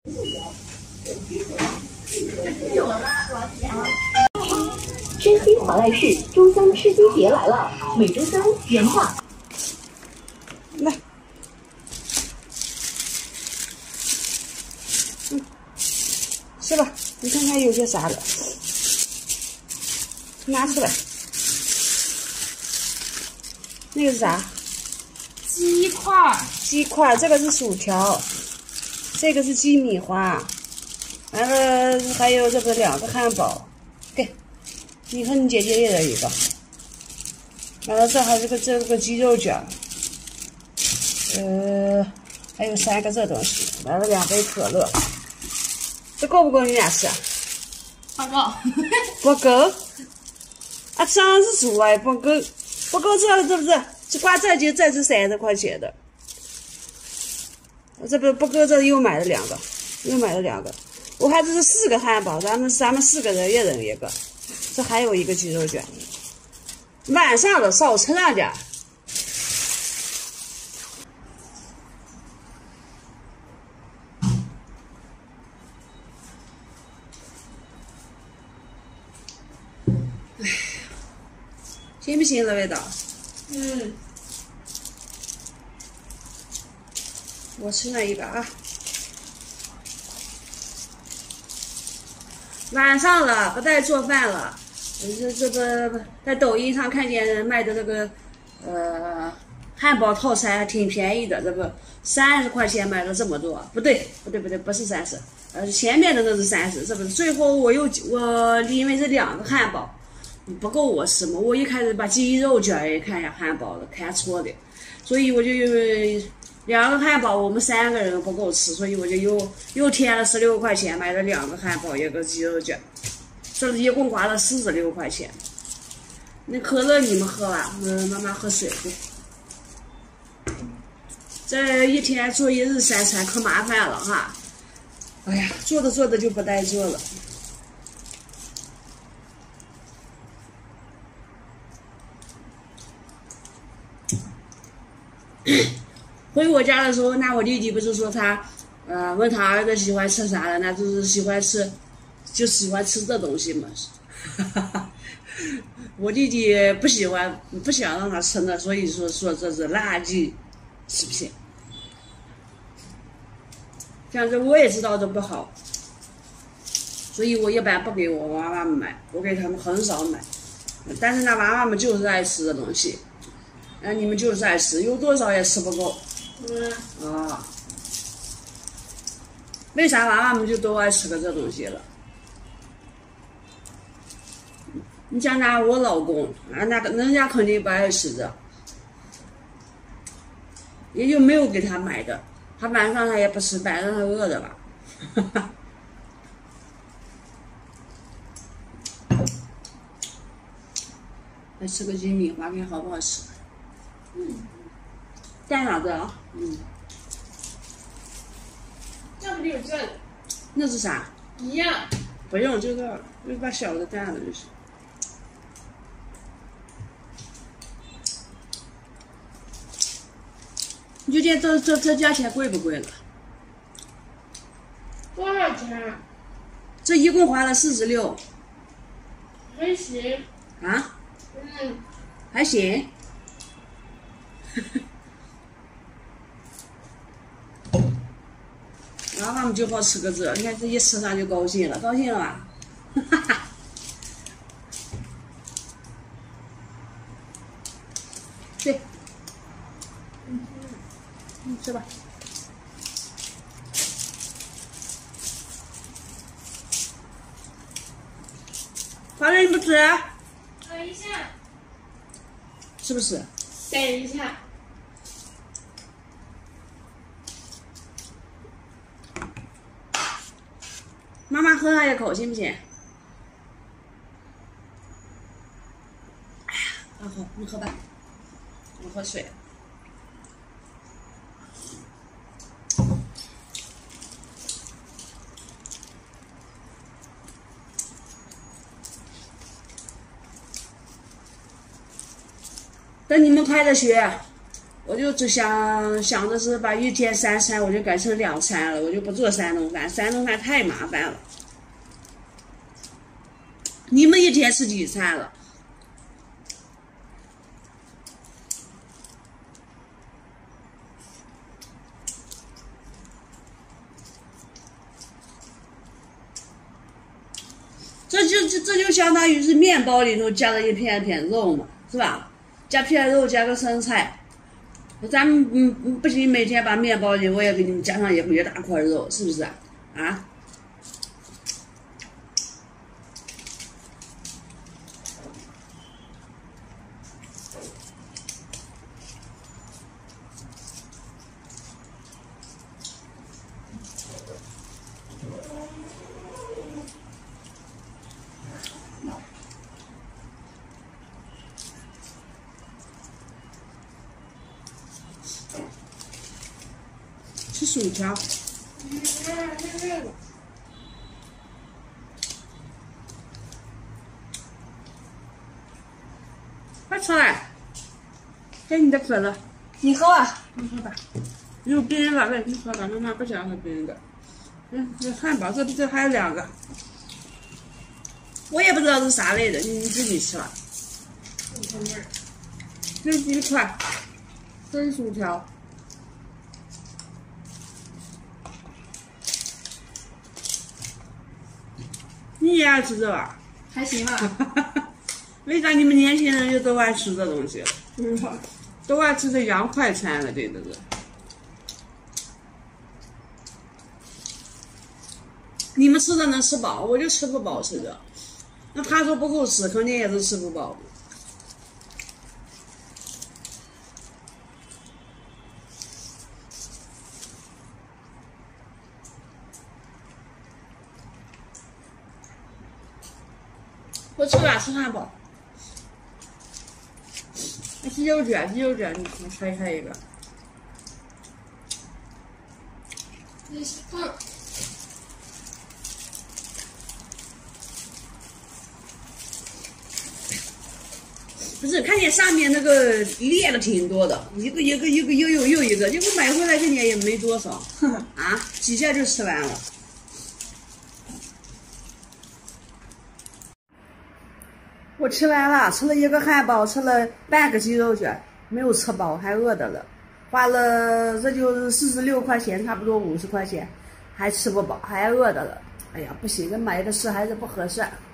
山西华莱士周三吃鸡节来了，每周三原价。 来，吃吧，你看看有些啥的，拿出来。那个是啥？ 鸡块。 鸡块，这个是薯条，这个是鸡米花，完了还有这个2个汉堡，给，你和你姐姐也有一个。完了这还是这个鸡肉卷，还有3个这东西，完了2杯可乐，这够不够你俩吃啊？ 不够。 不够？啊，长是猪啊，不够，不够这是不是？这瓜这就这是30块钱的，这不够，这又买了2个，我看这是4个汉堡，咱们4个人一人一个，这还有一个鸡肉卷，晚上了少吃那点。行不行？这味道？我吃那一个啊。晚上了，不带做饭了。这个在抖音上看见卖的这个汉堡套餐还挺便宜的，这个30块钱买了这么多。不对，不是30，前面的那是30，是不是？最后我因为是2个汉堡。不够我吃嘛？我一开始把鸡肉卷也看下汉堡了，看错的，所以我就2个汉堡，我们3个人不够吃，所以我就又添了16块钱，买了2个汉堡1个鸡肉卷，这一共花了46块钱。那可乐你们喝吧，妈妈喝水去。这一天做1日3餐可麻烦了哈，哎呀，做着就不带做了。回我家的时候，那我弟弟不是说他，问他儿子喜欢吃啥的，那就是喜欢吃这东西嘛。我弟弟不想让他吃那，所以说这是垃圾，是不是？像这我也知道这不好，所以我一般不给我娃娃们买，我给他们很少买。但是那娃娃们就是爱吃的东西。你们就是爱吃，有多少也吃不够。为啥娃娃们就都爱吃个这东西了？你像我老公人家肯定不爱吃这，也就没有给他买的。他晚上他也不吃，晚上他饿的吧。来吃个鸡米花，看好不好吃？蘸啥子啊？ 这不就有这个？ 那是啥？ 一样。 不用，就把小的蘸了就行。你就见这价钱贵不贵了？ 多少钱？ 这一共花了46。 还行。 啊？还行。娃娃们就好吃个这，你看这一吃上就高兴了，高兴了吧？哈哈。对，吃吧。华人你不吃？ 等一下。 是不是？ 等一下。 妈妈喝上一口，行不行？哎呀，好，你喝吧，我喝水。等你们开了学， 我就只想的是把一天3餐我就改成2餐了，我就不做3顿饭，3顿饭太麻烦了。你们一天吃几餐了？这就相当于是面包里头加了一片片肉嘛，是吧？加片肉，加个生菜。咱们不行，每天把面包里我也给你们加上一大块肉，是不是啊？吃薯条。快出来！给你的可乐， 你喝吧。 你喝吧。有冰的，那你喝吧，妈妈不想喝冰的。这汉堡这还有2个，我也不知道是啥味的，你自己吃吧。这鸡块，这薯条。你也爱吃这吧？ 还行吧。 为啥你们年轻人就都爱吃这东西？都爱吃这洋快餐了，对不对？你们吃的能吃饱，我就吃不饱吃的。那他说不够吃，肯定也是吃不饱。我吃吧，吃汉堡。鸡肉卷，你拆一个。 你是不是，看见上面那个列的挺多的，一个又一个，结果买回来这点也没多少，啊，几下就吃完了。我吃完了，吃了1个汉堡，吃了半个鸡肉卷，没有吃饱，还饿的了，花了这就46块钱，差不多50块钱，还吃不饱，还饿的了。哎呀，不行，这买的吃还是不合算。